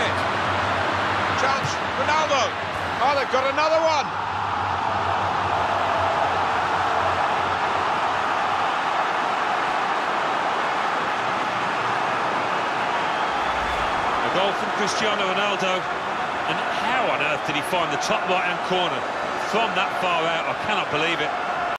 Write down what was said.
it. Chance, Ronaldo. Oh, they've got another one. A goal from Cristiano Ronaldo. And how on earth did he find the top right-hand corner from that far out? I cannot believe it.